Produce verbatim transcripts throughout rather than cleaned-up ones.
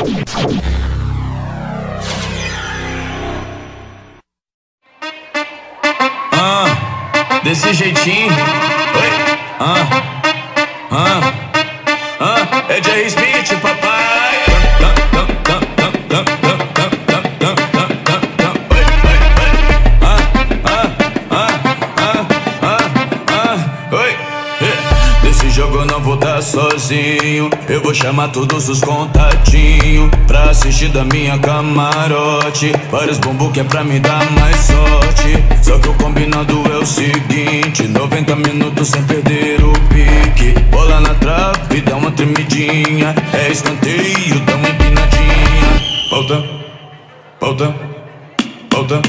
Ah, desse jeitinho. Oi. Ah, ah, ah, é Jerry Smith, papai. Nesse jogo eu não vou tá sozinho, eu vou chamar todos os contatinhos pra assistir da minha camarote. Vários bumbum que é pra me dar mais sorte. Só que o combinado é o seguinte: noventa minutos sem perder o pique. Bola na trave, dá uma tremidinha. É escanteio, dá uma empinadinha. Volta, volta, volta,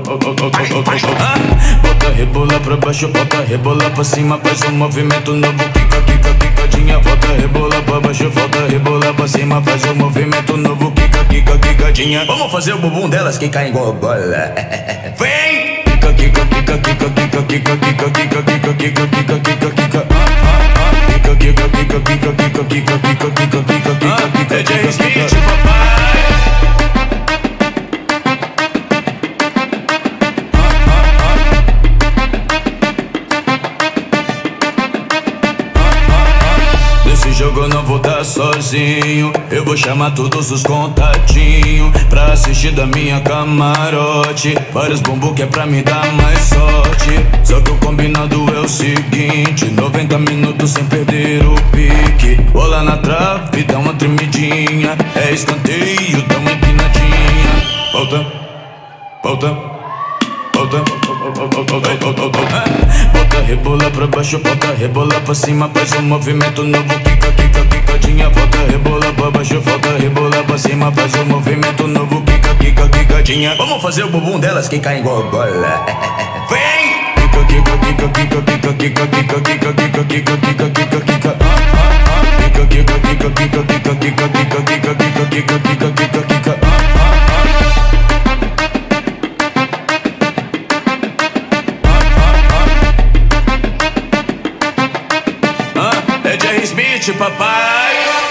volta, rebola pra baixo, volta, rebola pra cima. Faz um movimento novo, quica, quica, quicadinha. Volta, rebola pra baixo, volta, rebola pra cima. Faz um movimento novo, quica, quica, quicadinha. Vamos fazer o bumbum delas quicar igual bola. Vem! Quica, quica, quica, quica, quica, quica, quica, quica, quica, quica, quica, quica, quica. Quica, quica, quica, quica, quica, quica, quica, quica, quica, quica. É Jerry Smith, papai. Nesse jogo eu não vou tá sozinho, eu vou chamar todos os contatinhos pra assistir da minha camarote. Vários bumbum que é pra me dar mais sorte. Só que o combinado é o seguinte: noventa minutos sem perder o pique. Bola na trave, dá uma tremidinha. É escanteio, dá uma empinadinha. Volta, volta, volta, volta, rebola pra baixo, volta, rebola pra cima. Faz um movimento novo, quica, quica, quicadinha. Volta, rebola pra baixo, volta, rebola pra cima. Faz um movimento novo, quica, quica, quicadinha. Vamos fazer o bumbum delas quicar igual bola. Vem! Quica, quica, quica, quica, quica, quica, quica, quica, quica, quica, quica, quica, quica. Quica, quica, quica, quica, quica, quica, quica, quica, quica, quica, quica, quica, quica. É Jerry Smith, papai.